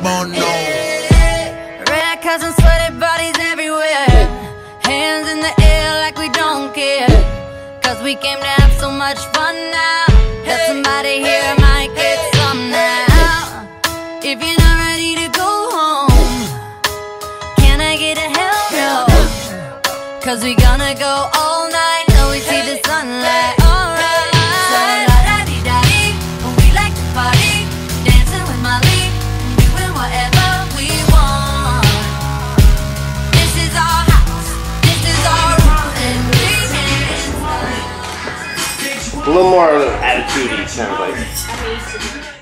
promotional. Red cousins, sweaty bodies everywhere. Hands in the air like we don't care. Cause we came to have so much fun now that somebody here might get some now. If you're not ready to go home, can I get a hell no? Cause we gonna go all night till we see the sunlight. Alright. So la-da-dee-da-dee, we like to party, dancing with Molly, doing whatever we want. This is our house, this is our room, and we can. A little more attitude-y, sounds like.